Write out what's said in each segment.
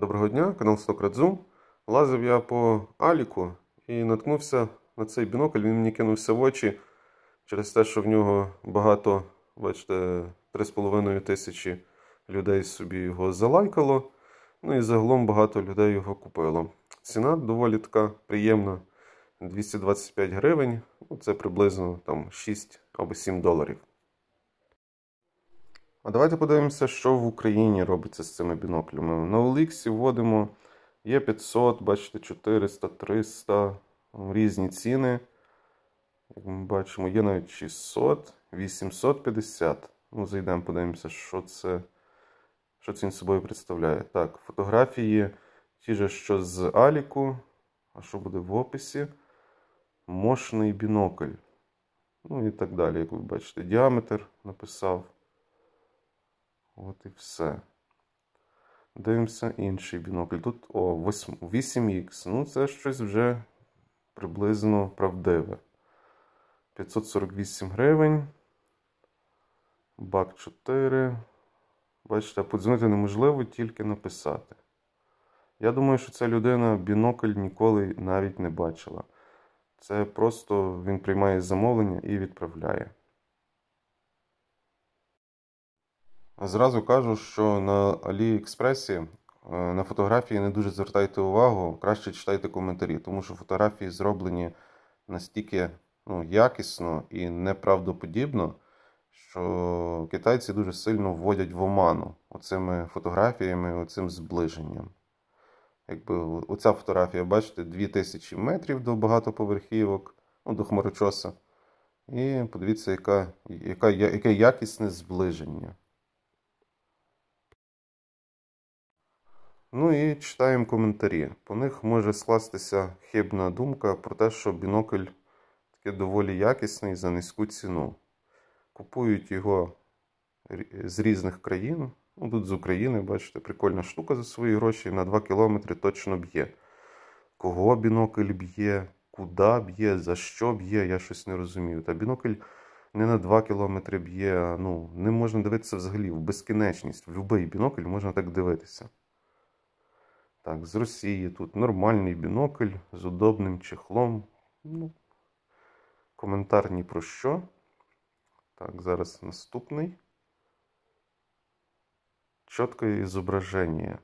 Доброго дня, канал Стокрадзум. Лазив я по Аліку і наткнувся на цей бінокль. Він мені кинувся в очі через те, що в нього багато, бачите, 3,5 тисячі людей собі його залайкало. Ну і загалом багато людей його купило. Ціна доволі така приємна, 225 гривень. Це приблизно там 6 або 7 доларів. А давайте подивимося, що в Україні робиться з цими біноклями. На OLX вводимо, є 500, бачите, 400, 300, різні ціни. Як ми бачимо, є навіть 600, 850. Ну, зайдемо, подивимося, що він собою представляє. Так, фотографії ті ж, що з Аліку. А що буде в описі? Мощний бінокль. Ну і так далі, як ви бачите, діаметр написав. От і все. Дивимося інший бінокль. Тут 8Х. Ну, це щось вже приблизно правдиве. 548 гривень. Бак 4. Бачите, подзвонити неможливо, тільки написати. Я думаю, що ця людина бінокль ніколи навіть не бачила. Це просто він приймає замовлення і відправляє. Зразу кажу, що на Аліекспресі на фотографії не дуже звертайте увагу, краще читайте коментарі, тому що фотографії зроблені настільки якісно і неправдоподібно, що китайці дуже сильно вводять в оману оцими фотографіями, оцим зближенням. Якби оця фотографія, бачите, 2000 метрів до багатоповерхівок, до хмарочоса. І подивіться, яке якісне зближення. Ну і читаємо коментарі. По них може скластися хибна думка про те, що бінокль такий доволі якісний за низьку ціну. Купують його з різних країн. Тут з України, бачите, прикольна штука за свої гроші. На 2 кілометри точно б'є. Кого бінокль б'є, куди б'є, за що б'є, я щось не розумію. Та бінокль не на 2 кілометри б'є, не можна дивитися взагалі в безкінечність. В будь-який бінокль можна так дивитися. Так, з Росії тут нормальний бінокль з удобним чехлом. Коментар ні про що. Так, зараз наступний. Чітке зображення.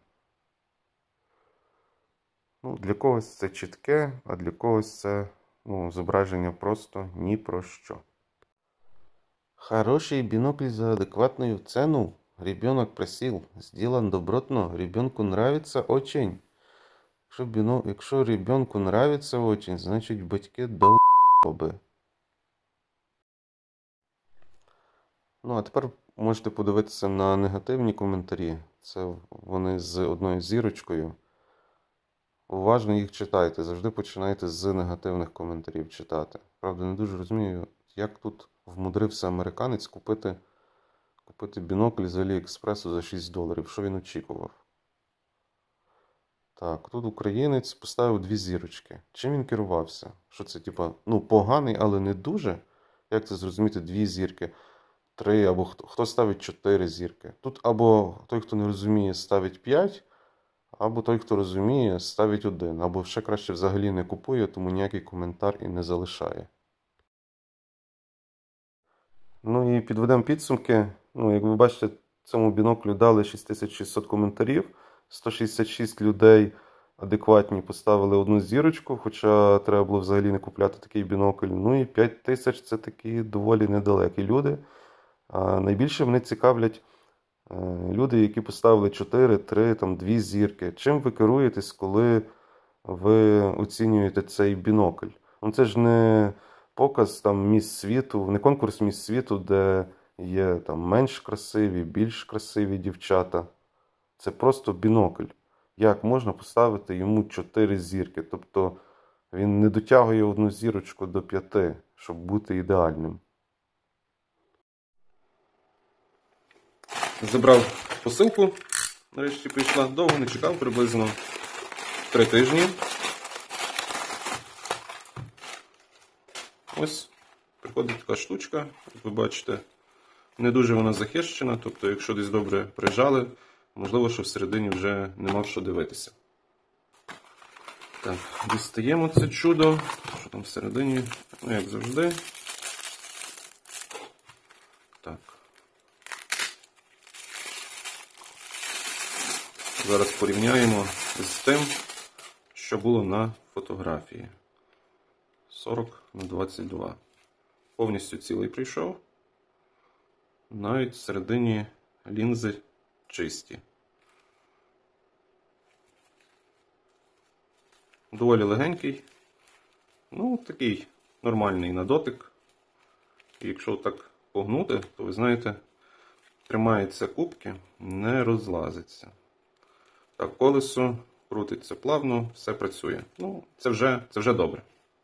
Для когось це чітке, а для когось це зображення просто ні про що. Хороший бинокль за адекватную цену. Ребенок просил. Сделан добротно. Ребенку нравится очень. Якщо ребенку нравится очень, значить батьки долбоби. А тепер можете подивитися на негативні коментарі. Це вони з одною зірочкою. Уважно їх читайте. Завжди починайте з негативних коментарів читати. Правда, не дуже розумію, як тут вмудрився американець купити бінокль з Аліекспресу за 6 доларів. Що він очікував? Так, тут українець поставив 2 зірочки. Чим він керувався? Що це, поганий, але не дуже? Як це зрозуміти? 2 зірки, 3, або хто ставить 4 зірки? Тут або той, хто не розуміє, ставить 5, або той, хто розуміє, ставить 1. Або ще краще взагалі не купує, тому ніякий коментар і не залишає. І підведемо підсумки. Як ви бачите, цьому біноклю дали 6600 коментарів. 166 людей адекватні поставили 1 зірочку, хоча треба було взагалі не купляти такий бінокль. І 5000 – це такі доволі недалекі люди. А найбільше мене цікавлять люди, які поставили 4, 3, 2 зірки. Чим ви керуєтесь, коли ви оцінюєте цей бінокль? Це ж не показ міс світу, не конкурс міс світу, де є менш красиві, більш красиві дівчата. Це просто бінокль. Як можна поставити йому 4 зірки? Тобто він не дотягує 1 зірочку до 5, щоб бути ідеальним. Забрав посилку. Нарешті прийшла. Довго не чекав, приблизно 3 тижні. Ось приходить така штучка, як ви бачите. Не дуже вона захищена, тобто якщо десь добре прижали, можливо, що всередині вже нема що дивитися. Так, дістаємо це чудо. Що там всередині? Ну, як завжди. Так. Зараз порівняємо з тим, що було на фотографії. 40×22. Повністю цілий прийшов. Навіть всередині лінзи чисті. Доволі легенький. Ну, такий нормальний на дотик. І якщо так погнути, то ви знаєте, тримаються кубки, не розлазиться. Так, колесо крутиться плавно, все працює. Ну, це вже добре.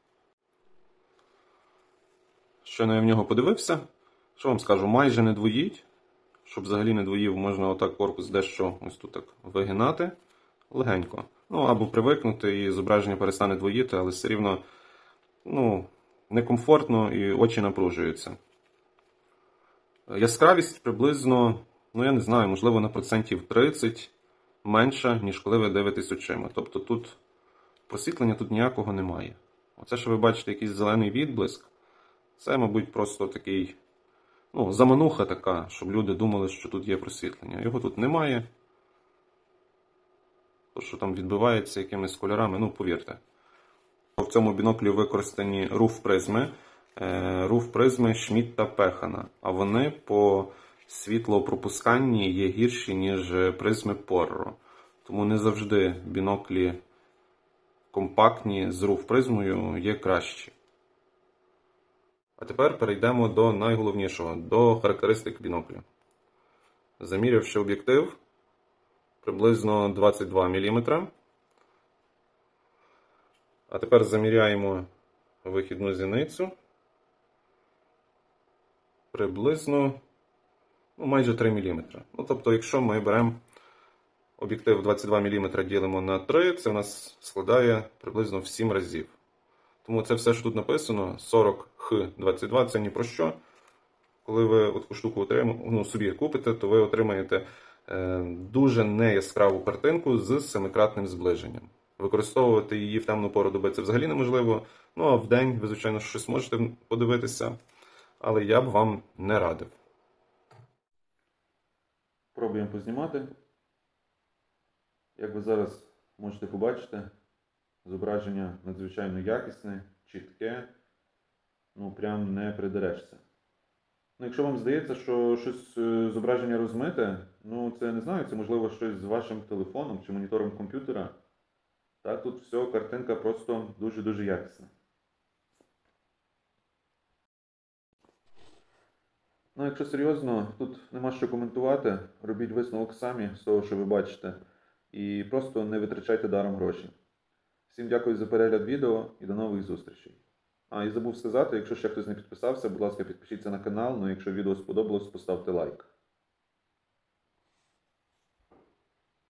Щойно я в нього подивився. Що вам скажу, майже не двоїть. Щоб взагалі не двоїв, можна отак корпус дещо ось тут так вигинати. Легенько. Ну, або привикнути і зображення перестане двоїти, але все рівно, ну, некомфортно і очі напружуються. Яскравість приблизно, ну я не знаю, можливо на процентів 30 менша, ніж коли ви дивитесь очима. Тобто тут просвітлення тут ніякого немає. Оце, що ви бачите, якийсь зелений відблиск, це, мабуть, просто такий, ну, замануха така, щоб люди думали, що тут є просвітлення. Його тут немає. То, що там відбивається якимись кольорами, ну, повірте. В цьому біноклі використані руф-призми. Руф-призми Шмідта Пехана. А вони по світлопропусканні є гірші, ніж призми Порро. Тому не завжди біноклі компактні з руф-призмою є кращі. А тепер перейдемо до найголовнішого, до характеристик бінокля. Замірявши об'єктив, приблизно 22 мм. А тепер заміряємо вихідну зіницю. Приблизно, ну, майже 3 мм. Ну, тобто, якщо ми беремо об'єктив 22 мм ділимо на 3, це у нас складає приблизно в 7 разів. Тому це все, що тут написано, 40Х22, це ні про що. Коли ви таку штуку собі купите, то ви отримаєте дуже неяскраву картинку з 7-кратним зближенням. Використовувати її в темну пору доби це взагалі неможливо. Ну, а в день ви, звичайно, щось можете подивитися, але я б вам не радив. Пробуємо познімати. Як ви зараз можете побачити, зображення надзвичайно якісне, чітке, ну прям не придерешся. Ну, якщо вам здається, що щось зображення розмите, ну це не знаю, це можливо щось з вашим телефоном чи монітором комп'ютера. Так, тут все, картинка просто дуже-дуже якісна. Ну, якщо серйозно, тут нема що коментувати, робіть висновок самі з того, що ви бачите, і просто не витрачайте даром гроші. Всім дякую за перегляд відео і до нових зустрічей. І забув сказати, якщо ще хтось не підписався, будь ласка, підпишіться на канал, ну якщо відео сподобалось, поставте лайк.